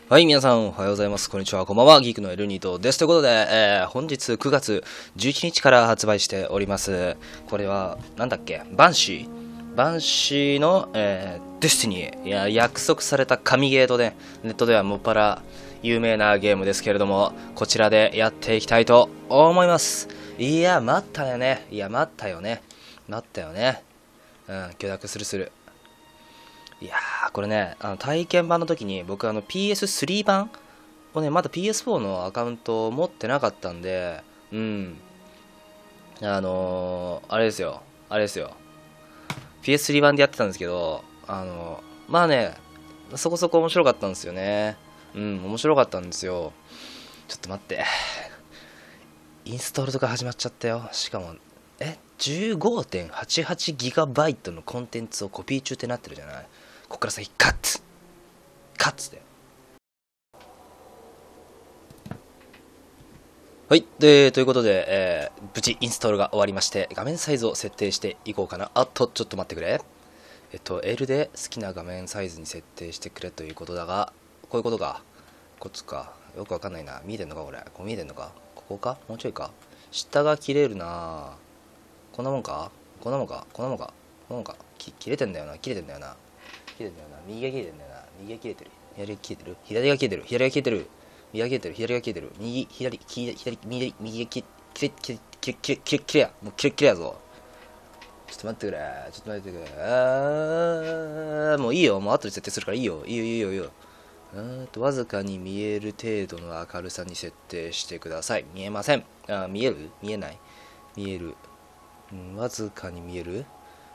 はい、皆さん、おはようございます。こんにちは、こんばんは。ギークのエルニートです。ということで、本日9月11日から発売しております。これは、なんだっけ、バンシーの、デスティニー。いや、約束された神ゲーとね、ネットではもっぱら有名なゲームですけれども、こちらでやっていきたいと思います。いや、待ったよね。待ったよね。許諾する。いやー、これね、体験版の時に僕PS3 版をね、まだ PS4 のアカウントを持ってなかったんで、あれですよ。PS3 版でやってたんですけど、まあね、そこそこ面白かったんですよね。面白かったんですよ。ちょっと待って。インストールとか始まっちゃったよ。しかも、15.88GB のコンテンツをコピー中ってなってるじゃない。こっから先カッツで。はい。ということで、無事インストールが終わりまして、画面サイズを設定していこうかな。ちょっと待ってくれ。L で好きな画面サイズに設定してくれということだが、こういうことか。こっちか。よくわかんないな。見えてんのかこれ。こう見えてんのかここかもうちょいか。下が切れるな。こんなもんか。切れてんだよな。右が切れてんだよな。右が切れてる。左が切れてる。右、右が切れや。もう切れやぞ。ちょっと待ってくれ。もういいよ。もう後で設定するからいいよ。いいよ。わずかに見える程度の明るさに設定してください。見えません。見える見えない見える。わずかに見える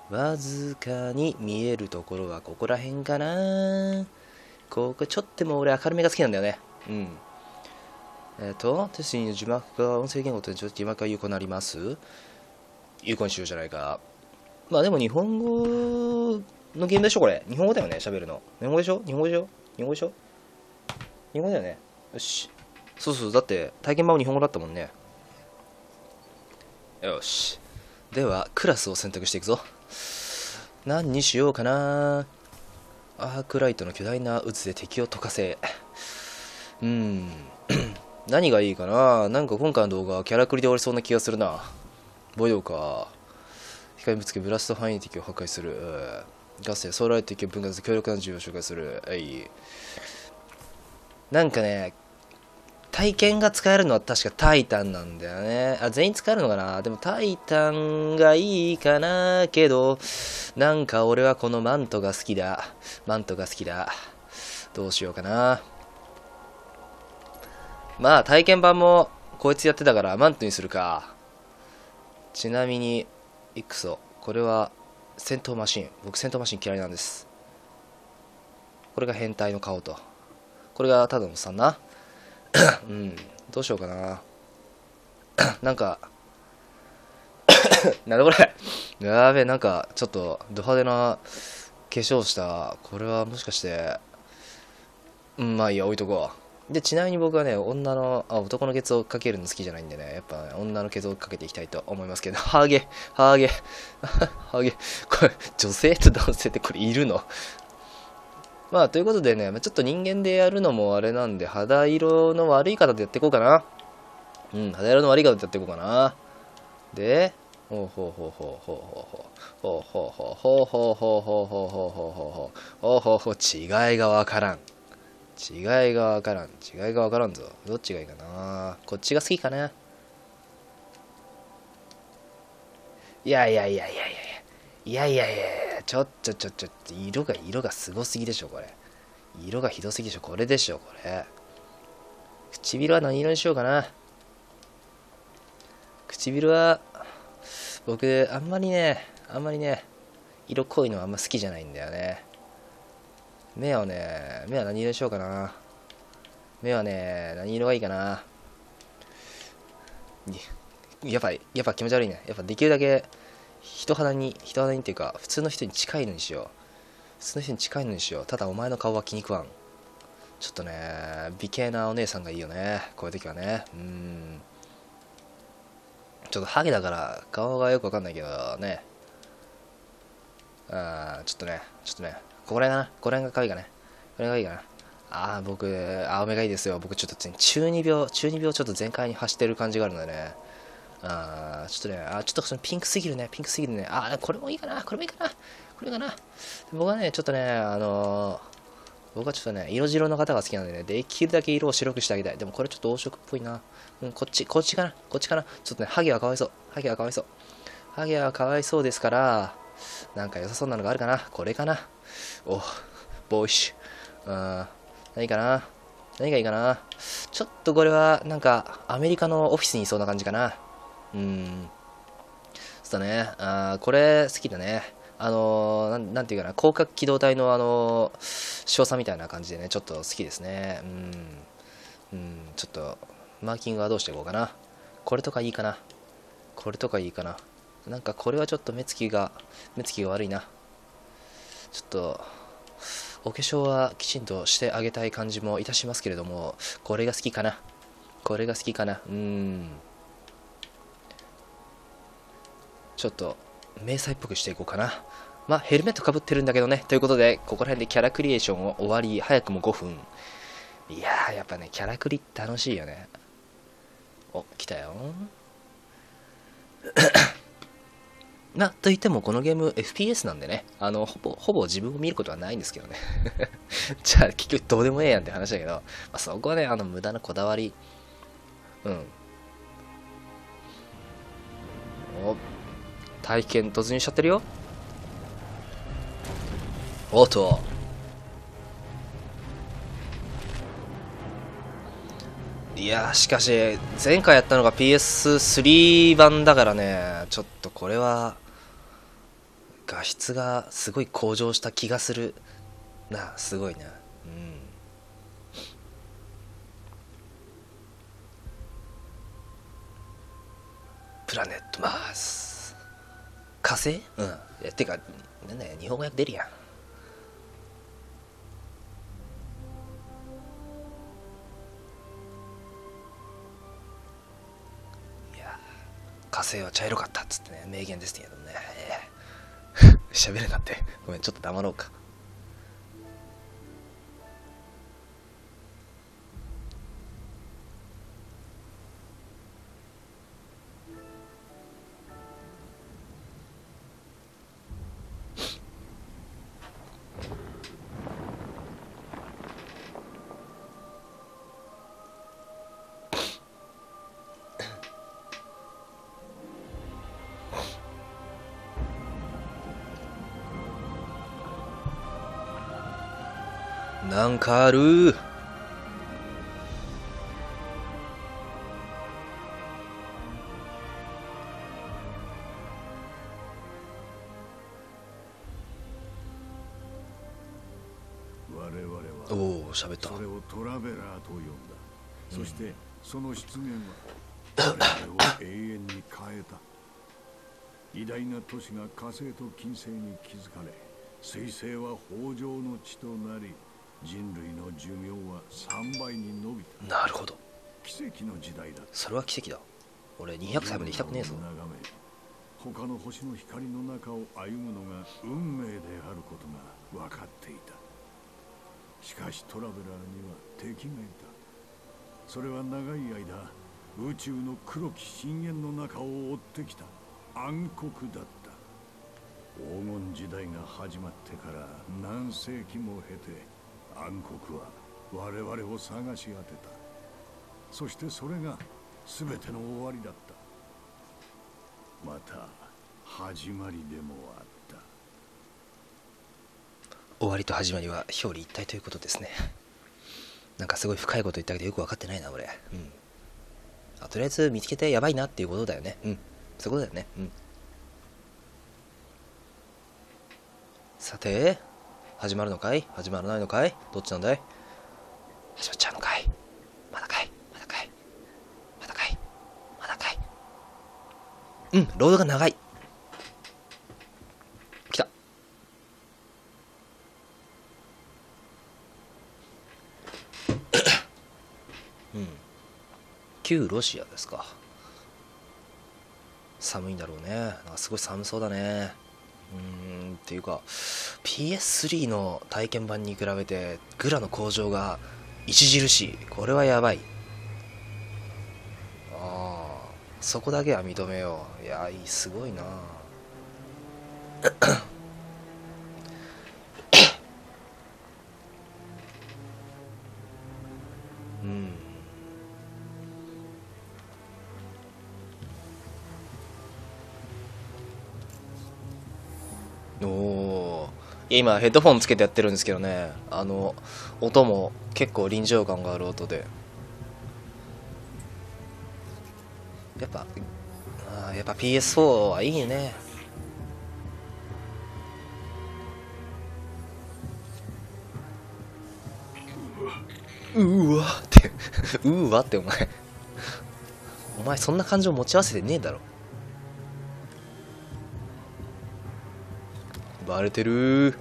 ところはここら辺かな。ここちょっとも俺明るめが好きなんだよね。テストに字幕が音声言語と字幕が有効になります。有効にしようじゃないか。まあでも日本語のゲームでしょこれ。日本語だよね、喋るの。日本語でしょ日本語だよね。よし。そう、だって体験版も日本語だったもんね。よし。では、クラスを選択していくぞ。何にしようかな。アークライトの巨大な渦で敵を溶かせ。何がいいかな。なんか今回の動画はキャラクリで終わりそうな気がするな。ボヨか。光ぶつけブラスト範囲敵を破壊する。ガスやソーラー敵を分割で強力な銃を紹介する。なんかね、体験が使えるのは確かタイタンなんだよね。全員使えるのかな。でもタイタンがいいかな。けど、なんか俺はこのマントが好きだ。どうしようかな。まあ体験版もこいつやってたからマントにするか。ちなみにイクソ、これは戦闘マシン。僕戦闘マシン嫌いなんです。これが変態の顔と、これがただのおっさんな。どうしようかな。なんかなんだこれ。やべえ、なんかちょっとド派手な化粧した。これはもしかしてまあいいや、置いとこう。で、ちなみに僕はね、男のケツをかけるの好きじゃないんでね、やっぱ、ね、女のケツをかけていきたいと思いますけど、ハーゲ。これ、女性と男性ってこれいるの？まあ、ということでね、ちょっと人間でやるのもあれなんで、肌色の悪い方でやっていこうかな。肌色の悪い方でやっていこうかな。で、ほうほうほうほうほうほうほうほうほうほうほうほうほうほうほうほうほうほうほう、違いがわからん。違いがわからんぞ。どっちがいいかな。こっちが好きかな。いや、ちょっと、色がすごすぎでしょ、これ。色がひどすぎでしょ、これでしょ、これ。唇は何色にしようかな。唇は、僕、あんまりね、色濃いのはあんま好きじゃないんだよね。目は何色にしようかな。何色がいいかな。やっぱ気持ち悪いね。やっぱできるだけ人肌にっていうか、普通の人に近いのにしよう。ただお前の顔は気に食わん。ちょっとね、美形なお姉さんがいいよね。こういう時はね。ちょっとハゲだから顔がよくわかんないけどね。ちょっとね。これが可愛いかね。 僕、おめがいいですよ。僕ちょっと中二病ちょっと全開に走ってる感じがあるのでね。ちょっとね、ちょっとそのピンクすぎるね、ピンクすぎるね。これもいいかな、これもいいかな、これもいいかな。僕はね、ちょっとね、僕はちょっとね、色白の方が好きなんでね、できるだけ色を白くしてあげたい。でもこれちょっと黄色っぽいな。こっちかな、こっちかな。ちょっとね、ハゲはかわいそう。ハゲはかわいそう。ハゲはかわいそうですから、なんか良さそうなのがあるかな。これかな。お、ボーイッシュ。何かな、何がいいかな。ちょっとこれは、なんか、アメリカのオフィスにいそうな感じかな。そうだね。これ好きだね。なんていうかな、広角機動隊の少佐みたいな感じでね、ちょっと好きですね。ちょっと、マーキングはどうしていこうかな。これとかいいかな。これとかいいかな。なんかこれはちょっと目つきが悪いな。ちょっと、お化粧はきちんとしてあげたい感じもいたしますけれども、これが好きかな。これが好きかな。ちょっと、迷彩っぽくしていこうかな。まあ、ヘルメットかぶってるんだけどね。ということで、ここら辺でキャラクリエーションを終わり、早くも5分。いやー、やっぱね、キャラクリ楽しいよね。お、来たよ。と言っても、このゲーム FPS なんでね、ほぼ自分を見ることはないんですけどね。じゃあ、結局どうでもええやんって話だけど、そこはね、無駄なこだわり。お、体験突入しちゃってるよ。おっと。いやしかし、前回やったのが PS3 版だからね、ちょっとこれは、画質がすごい向上した気がするな。すごいな。プラネットマース。火星。てか、なんだよ、日本語訳出るやん。火星は茶色かったっつってね、名言ですけどね。喋れなって。ごめん、ちょっと黙ろうか。なんかある。 我々はおお、喋った。 それをトラベラーと呼んだ。そしてその出現は我々を永遠に変えた。偉大な都市が火星と金星に築かれ、彗星は豊穣の地となり、人類の寿命は3倍に伸びた。 なるほど。 奇跡の時代だ。 それは奇跡だ。俺200歳まで行きたくねえぞ。 他の星の光の中を歩むのが運命であることが分かっていた。しかしトラベラーには敵がいた。それは長い間宇宙の黒き深淵の中を追ってきた暗黒だった。黄金時代が始まってから何世紀も経て、暗黒は我々を探し当てた。そしてそれが全ての終わりだった。また始まりでもあった。 終わりと始まりは表裏一体ということですね。なんかすごい深いこと言ったけどよく分かってないな俺。とりあえず見つけてやばいなっていうことだよね。そういうことだよね。さて、始まるのかい、始まらないのかい、どっちなんだい。始まっちゃうのかい。まだかい、まだかい、まだかい、まだかい。ロードが長い。来た。旧ロシアですか。寒いんだろうね。なんかすごい寒そうだね。 っていうか PS3 の体験版に比べてグラの向上が著しい。これはやばい。そこだけは認めよう。いやすごいな。おお。今ヘッドフォンつけてやってるんですけどね、音も結構臨場感がある音で、やっぱPS4 はいいね。うわってうわってお前そんな感情持ち合わせてねえだろ。バレてるー。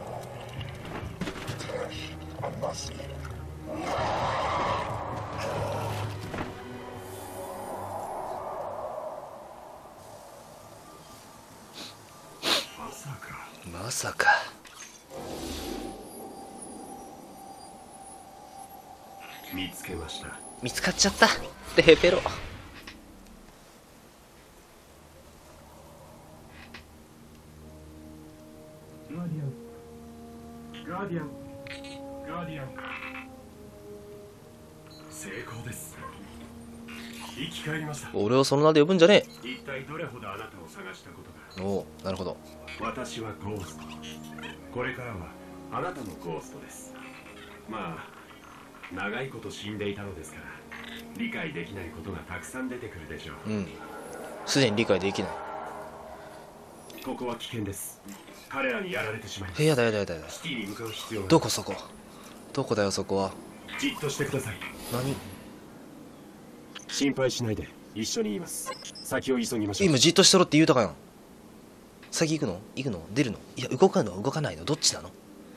まさか。 見つけました。 見つかっちゃった。でペロ。 ガーディアン成功です。生き返りました。 俺をその名で呼ぶんじゃねえ。一体どれほどあなたを探したことか。おお、なるほど。 私はゴースト。これからはあなたのゴーストです。まあ長いこと死んでいたのですから理解できないことがたくさん出てくるでしょう。 すでに理解できない。 ここは危険です。彼らにやられてしまいます。 やだ。 シティに向かう必要が。 どこそこ。どこだよそこは。 じっとしてください。 何。 心配しないで一緒にいます。先を急ぎましょう。 今じっとしてろって言うたかやん。先行くの出るの。いや動かないのどっちなの。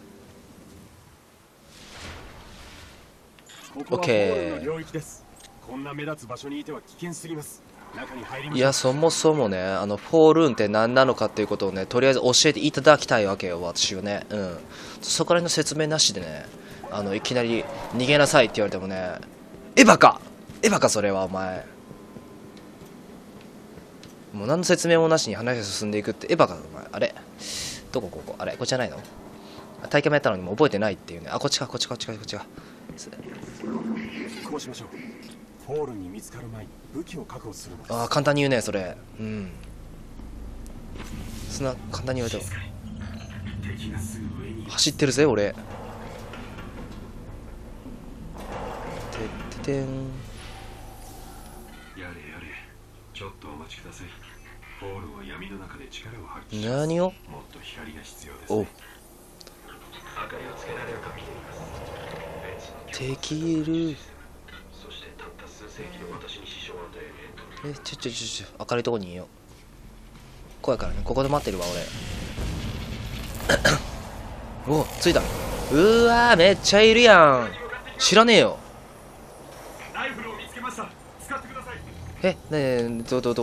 ここはポールの領域です。こんな目立つ場所にいては危険すぎます。中に入りましょう。 いやそもそもねフォールーンって何なのかっていうことをねとりあえず教えていただきたいわけよ私はね。そこら辺の説明なしでねいきなり逃げなさいって言われてもね、エヴァかそれはお前。もう何の説明もなしに話が進んでいくってエヴァかお前。あれどこここあれこっちじゃないの。体験もやったのにもう覚えてないっていうね。こっちか。 こうしましょう。フォールに見つかる前に武器を確保するのです。 簡単に言うねそれ。そんな簡単に言われても敵がすぐ上に走ってるぜ俺。てん。 やれちょっとお待ちください。フォールは闇の中で力を発揮します。 何を。 もっと光が必要ですね。明かりをつけられるか見ています。 敵いる。 そしてたった数世紀で私に支障を与える明るいとこにいよう。怖いからねここで待ってるわ俺。お着いた。うわーめっちゃいるやん。知らねえよ。 ライフルを見つけました。使ってください。 ねえどこ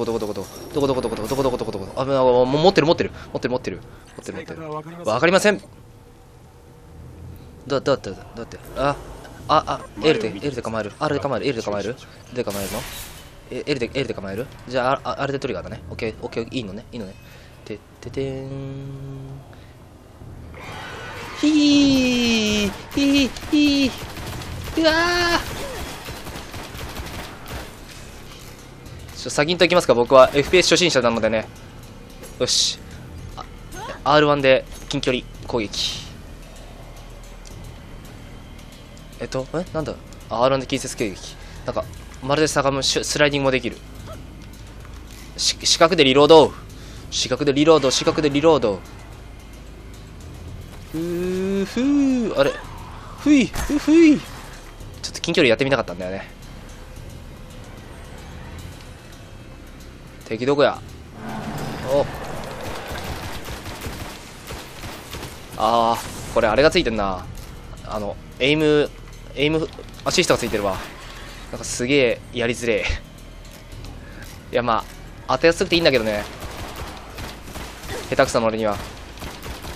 あもう持ってるわかりません。どうやってL で構える。L で構えるのL で構える。じゃああれでトリガーだね。オッケーいいのねてん。ひーうわー先に言っておきますか。僕は FPS 初心者なのでね。よしR1 で近距離攻撃。なんだR1 で近接攻撃。なんかまるでスライディングもできる。四角でリロード。あれふいちょっと近距離やってみたかったんだよね。敵どこや。これあれがついてんな。エイムアシストがついてるわ。なんかすげえやりづれえ。いやまあ当てやすくていいんだけどね下手くそな俺には。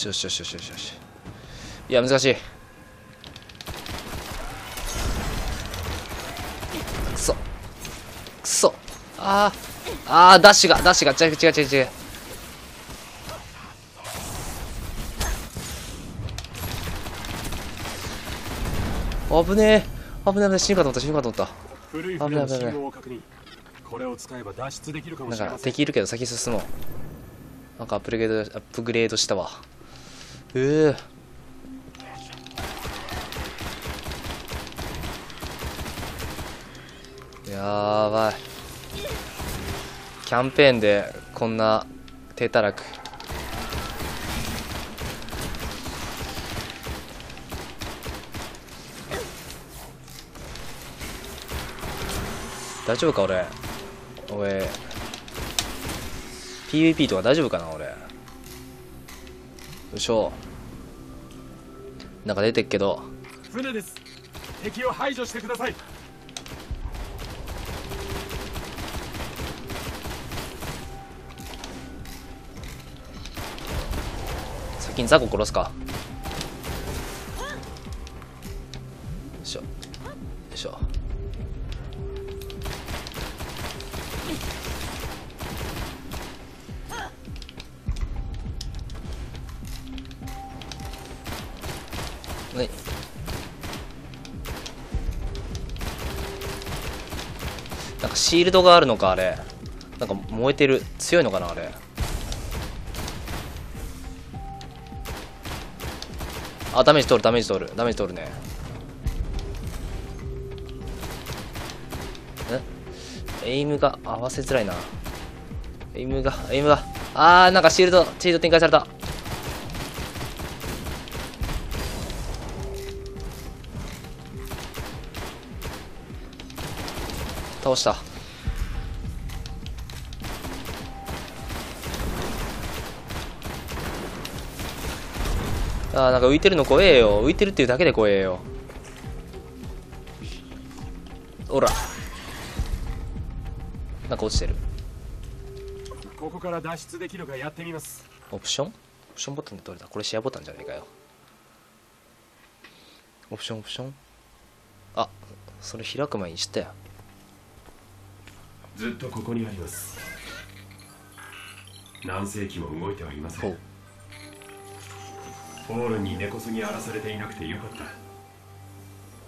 しよしよしよしよしよし。いや難しい。くそくそ。あーダッシュが違う違う違う違う。危ねえ危ねえ、死ぬかと思った死ぬかと思った。 古い船の信号を確認。これを使えば脱出できるかもなんかしれません。 敵いるけど先進もう。なんかアップグレードしたわ。やばい。キャンペーンでこんな手たらく。大丈夫か俺。PVP とか大丈夫かな俺。よいしょ。なんか出てっけど。 船です。敵を排除してください。 先にザコ殺すか。よいしょよいしょ。はい。なんかシールドがあるのかあれ。なんか燃えてる。強いのかなあれ。あ、ダメージ取るダメージ取るダメージ取るね。エイムが合わせづらいな。エイムがなんかシールド展開された。倒した。なんか浮いてるの怖えよ。浮いてるっていうだけで怖えよ。ほら、なんか落ちてる。 ここから脱出できるかやってみます。 オプションボタンでどれだ。これシェアボタンじゃねえかよ。オプション。あ、それ開く前に知ったよ。 ずっとここにあります。何世紀も動いてはいません。ホールに根こそぎ荒らされていなくてよかった。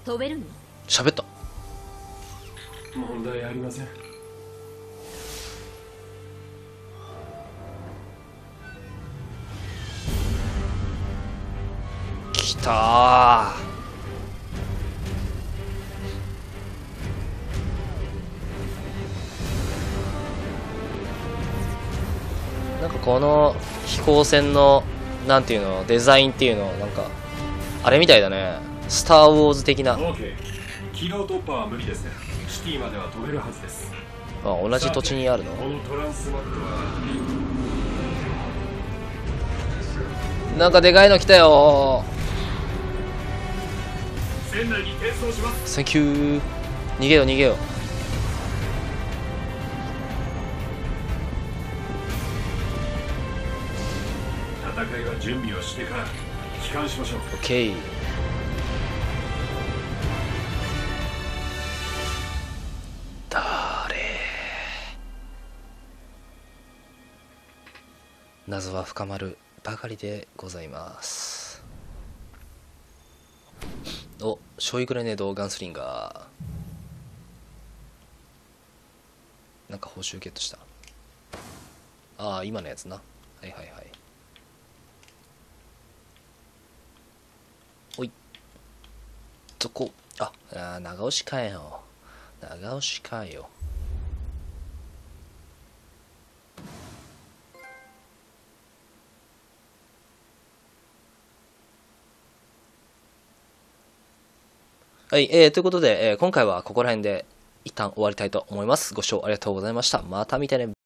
飛べるの？ 喋った。 問題ありません。 きたー。なんかこの飛行船のなんていうのデザインっていうのなんかあれみたいだね。スター・ウォーズ的な。 OK。 軌道突破は無理ですがシティまでは飛べるはずです。 同じ土地にあるの。 このトランスマットはなんかでかいの来たよ。 船内に転送します。 センキュー。逃げよ戦いは準備をしてから帰還しましょう。 オッケー。謎は深まるばかりでございます。お、ショイグレネードガンスリンガー。なんか報酬ゲットした。今のやつな。はいはいはい。おい。長押しかよ。はい、ということで、今回はここら辺で一旦終わりたいと思います。ご視聴ありがとうございました。また見てね。